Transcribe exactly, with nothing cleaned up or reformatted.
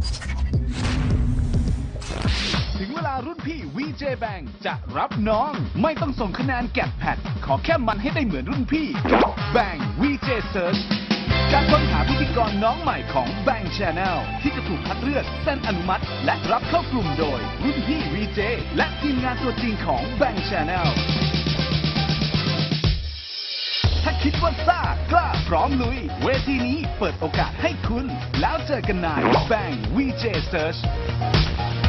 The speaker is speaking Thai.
ถึงเวลารุ่นพี่ วี เจ Bang จะรับน้องไม่ต้องส่งคะแนนแกดแพดขอแค่มันให้ได้เหมือนรุ่นพี่กับ Bang วี เจ Search การค้นหาพิธีกรน้องใหม่ของ Bang Channel ที่จะถูกคัดเลือกเซ็นอนุมัติและรับเข้ากลุ่มโดยรุ่นพี่ วี เจ และทีมงานตัวจริงของ Bang Channel ถ้าคิดว่าซ่ากล้าพร้อมลุยเวทีนี้เปิดโอกาสให้คุณแล้วเจอกันใน Bang วี เจ Search